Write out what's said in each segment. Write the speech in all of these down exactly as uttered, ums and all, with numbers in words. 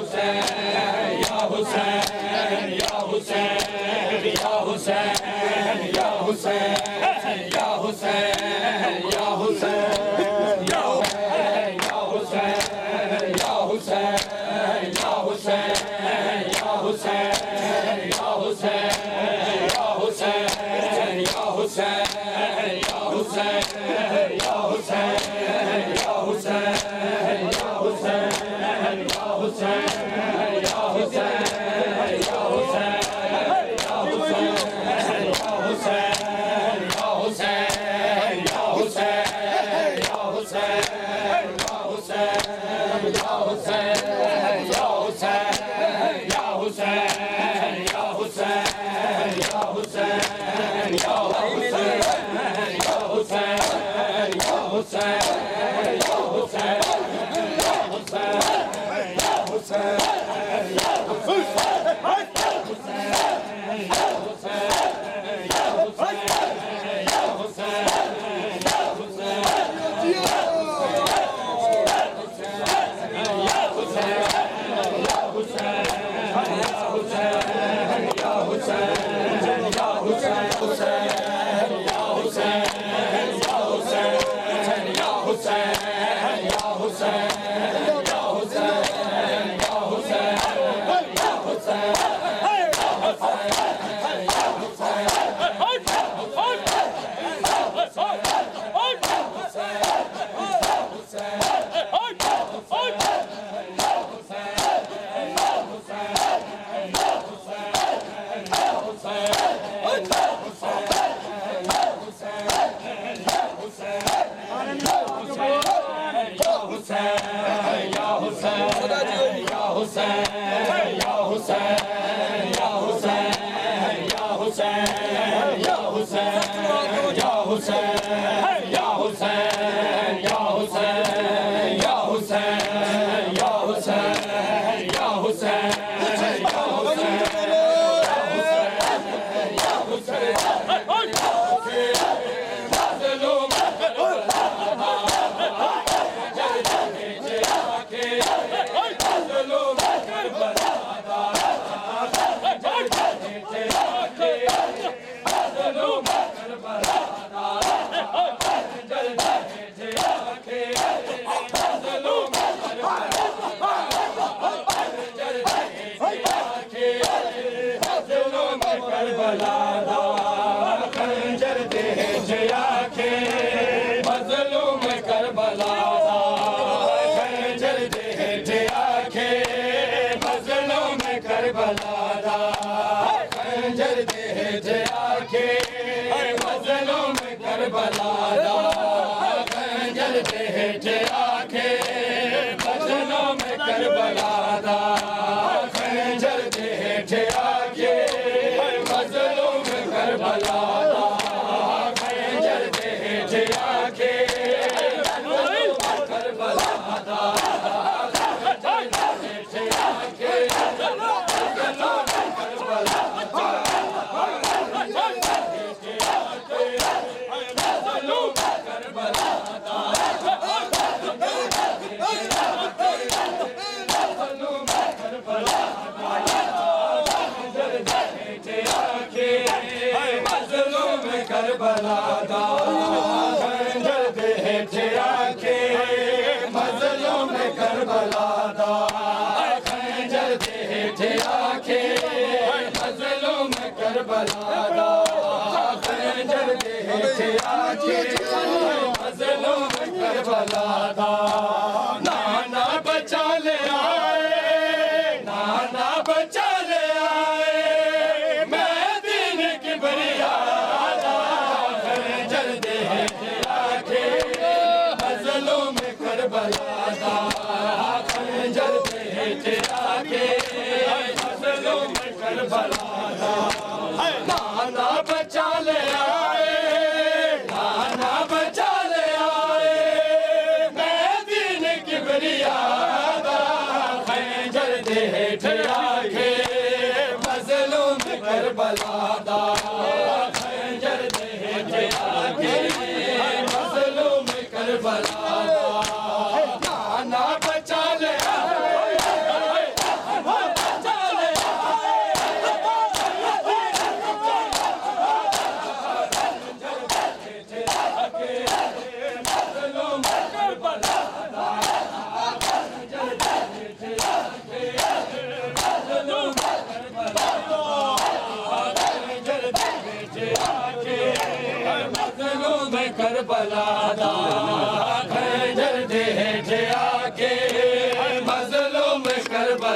کربلا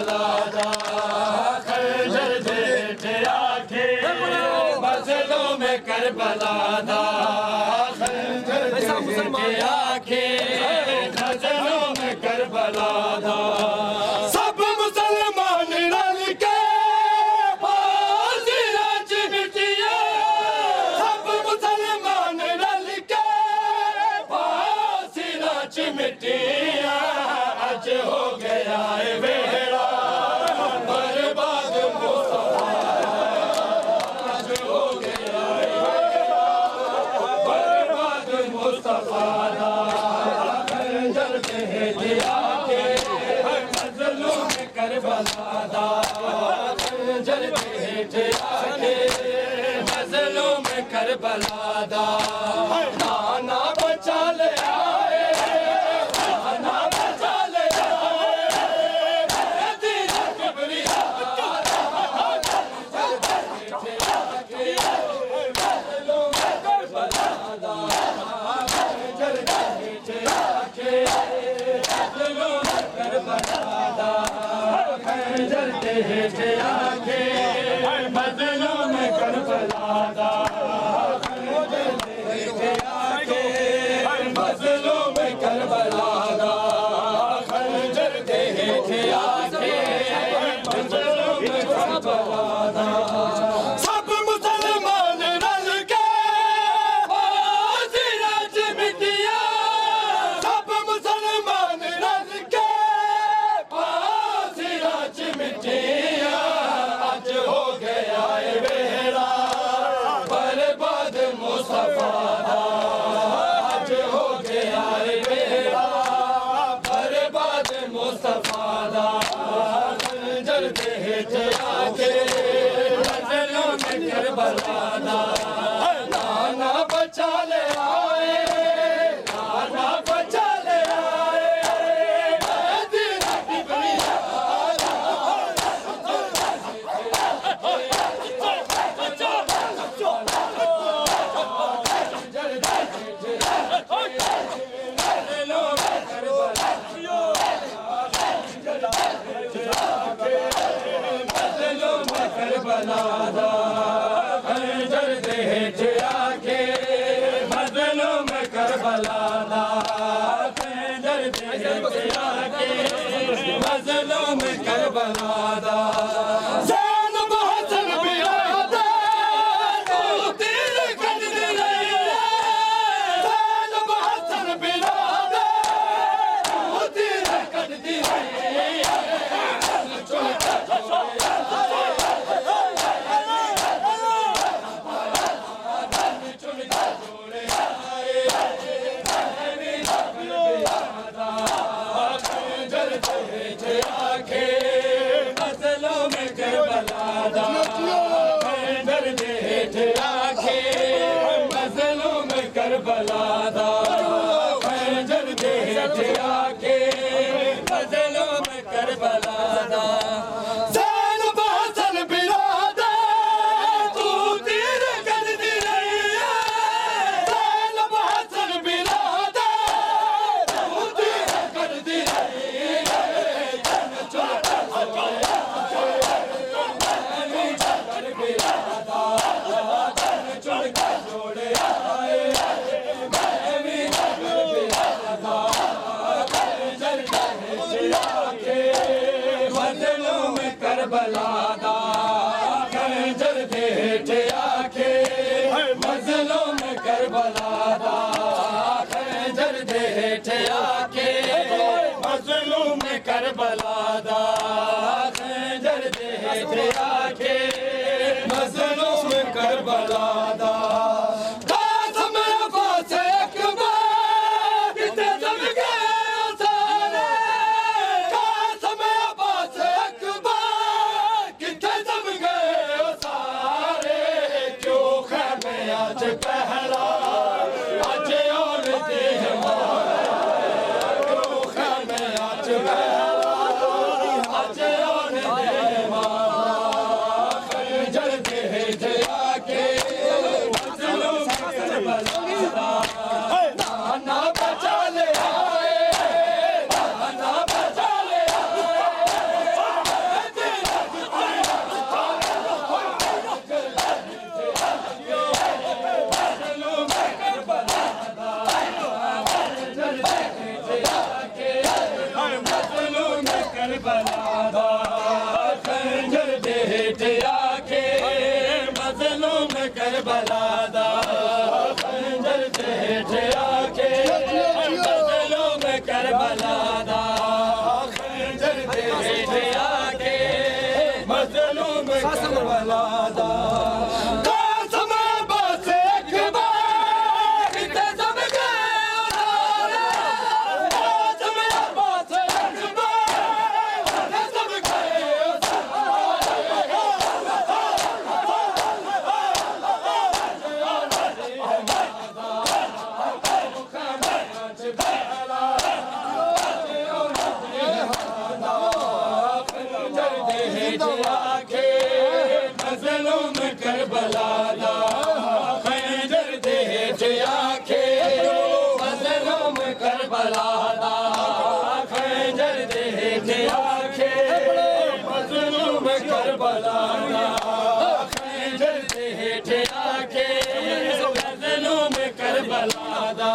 دا خنجر دیٹھ آکھے مظلوم کربلا دا خنجر دیٹھ آکھے مظلوم کربلا دا سب مسلمان رل کے پھانسی رچ مٹیا سب مسلمان رل کے پھانسی رچ مٹیا اج ہو گیا ہے بیڑا برباد مصطفیٰ اج ہو گیا ہے بیڑا برباد مصطفیٰ دا خنجر دیٹھ آکے مظلوم کربلا دا خنجر دیٹھ آکے مظلوم کربلا دا نانا بچا لے آئے نانا بچا لے آئے مہدی کبریا خنجر دیٹھ آکے مظلوم کربلا دا خنجر دیٹھ آکے مظلوم کربلا دا خنجر دیٹھ آکے مظلوم کربلا دا خنجر دیٹھ آکے مظلوم کربلا دا خنجر دیٹھ آکے مظلوم کربلا دا سب مسلمان رل کے پھانسی رچ مٹیا سب مسلمان رل کے پھانسی رچ مٹیا اج ہو گیا ہے بیڑا برباد مصطفیٰ دا اج ہو گیا ہے بیڑا برباد مصطفیٰ دا خنجر دیٹھ آکے مظلوم کربلا دا نانا بچا لے آئے نانا بچا لے آئے مہدی کبریا مظلوم کربلا دا خنجر دیٹھ آکے مظلوم کربلا دا خنجر دیٹھ آکے مظلوم کربلا دا زینب حسن برادر تو تیر کٹتی رہی ہے زینب حسن برادر تو تیر کٹتی رہی ہے خنجر دیٹھ آکے مظلوم کربلا دا خنجر دیٹھ آکے مظلوم کربلا دا خنجر دیٹھ آکے مظلوم کربلا دا زینب حسن برادر تو تیر کٹتی رہی ہے زینب حسن برادر تو تیر کٹتی رہی ہے جوڑے آئے مظلوم کربلا دا خنجر دیٹھ آکے مظلوم کربلا دا خنجر دیٹھ آکے مظلوم کربلا دا خنجر دیٹھ آکے مظلوم کربلا دا قاسم عباس اکبر کتے دم گئے سارے قاسم عباس اکبر کتے دم گئے سارے کیوں خیمے آج پہلا آج اور دیوار کیوں خیمے آج پہلا آج اور دیوار کربلا دا قاسم بس ایک بار تے سب گئے قاسم بس ایک بار تے سب گئے مظلوم کربلا دا خنجر دے ہیٹھ آکھے مظلوم کربلا دا خنجر دے ہیٹھ آکھے مظلوم کربلا دا خنجر دے ہیٹھ آکھے مظلوم کربلا دا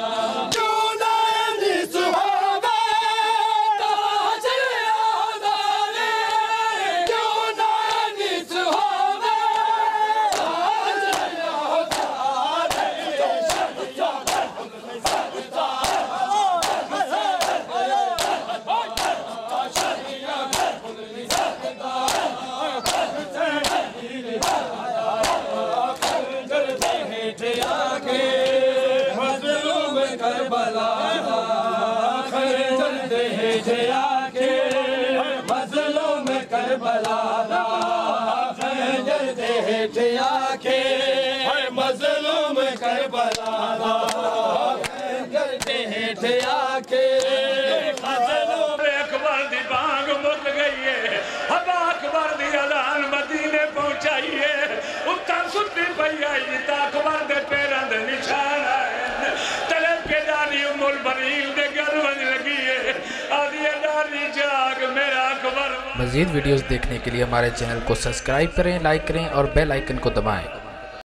کربلا دا خنجر دے ہیٹھ آکھے مظلوم کربلا دا خنجر دے ہیٹھ آکھے مظلوم کربلا دا خنجر دے ہیٹھ آکھے مظلوم اکبر دی بانگ مک گئی ہے اب اکبر دی اذان مدینے پہنچائی ہے اتھا ستی پئی آئی تا اکبر دے پیران دے نشان آئے مزید ویڈیوز دیکھنے کے لیے ہمارے چینل کو سبسکرائب کریں، لائک کریں اور بیل آئیکن کو دبائیں۔